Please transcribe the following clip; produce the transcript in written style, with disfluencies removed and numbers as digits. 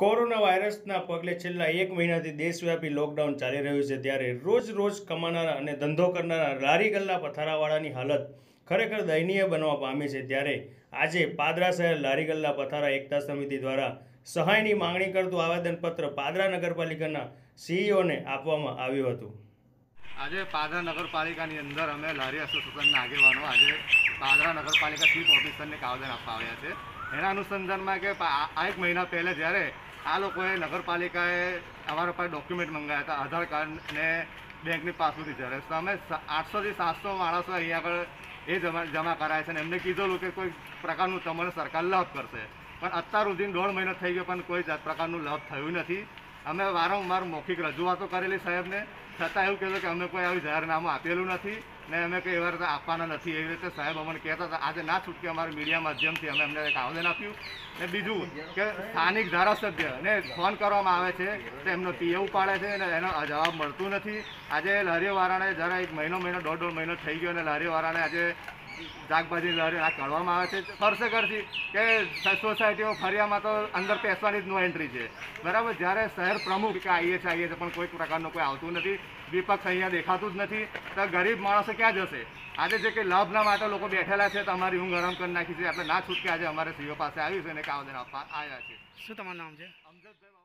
Corona વાયરસના પગલે છેલ્લા 1 મહિનાથી દેશવ્યાપી લોકડાઉન ચાલી રહ્યું છે, ત્યારે રોજ કમાનારા અને ધંધો કરનારા લારી ગલ્લા પથારાવાળાની હાલત ખરેખર દયનીય બનવા પામી છે। ત્યારે આજે પાદરા શહેર લારી ગલ્લા પથારા એકતા સમિતિ દ્વારા સહાયની માંગણી કરતું આવેદનપત્ર પાદરા નગરપાલિકાના સીઈઓને આપવામાં આવ્યું હતું। આજે પાદરા નગરપાલિકાની અંદર અમે લારી એસોસિએશનના આગેવાનો આજે પાદરા નગરપાલિકા ચીફ ઓફિસરને આવેદન આપવા આવ્યા છે। એના અનુસંધાનમાં કે આ 1 મહિના પહેલાં જ્યારે આ લોકોએ નગરપાલિકાએ અમારા પાસે ડોક્યુમેન્ટ મંગાવ્યા હતા, આધાર કાર્ડ ને બેંકની પાસબુકની ઝેરોક્ષ, તો અમે 800 થી 700 માણસો અહીંયા આગળ એ જમા કરાય છે અને એમને કીધેલું કે કોઈ પ્રકારનું તમને સરકાર લાભ કરશે, પણ અત્યાર સુધી 1.5 મહિનો થઈ ગયો પણ કોઈ પ્રકારનું લાભ થયું નથી। અમે વારંવાર મૌખિક રજૂઆતો કરેલી સાહેબને, છતાં એવું કહેતું કે અમે કોઈ આવી જાહેરનામું આપેલું નથી ને અમે કંઈ એવા રીતે આપવાના નથી, એવી રીતે સાહેબ અમને કહેતા હતા। આજે ના છૂટકે અમારા મીડિયા માધ્યમથી અમે એમને એક આવેદન આપ્યું। ને બીજું કે સ્થાનિક ધારાસભ્યને ફોન કરવામાં આવે છે તો એમનો પીએ ઉપાડે છે અને એનો જવાબ મળતું નથી। આજે લારીઓવાળાને જરા 1 મહિનો 1.5 મહિનો થઈ ગયો અને લારીઓવાળાને આજે શાકભાજી લારી આ કાઢવામાં આવે છે ફરસે કરતી કે સોસાયટીઓ ફરિયામાં તો અંદર બેસવાની જ નો એન્ટ્રી છે, બરાબર। જ્યારે શહેર પ્રમુખ કે આવીએ છીએ પણ કોઈ પ્રકારનું કોઈ આવતું નથી, વિપક્ષ અહીંયા દેખાતું જ નથી, તો ગરીબ માણસો ક્યાં જશે? આજે જે કંઈ લાભના માટે લોકો બેઠેલા છે તો અમારી ઊંઘ આરામ કરી નાખી છે। આપણે ના છૂટકે આજે અમારે સીઓ પાસે આવ્યું છે અને એક આવેદન આપવા આવ્યા છે। શું તમારું નામ છે? અમજદભાઈ।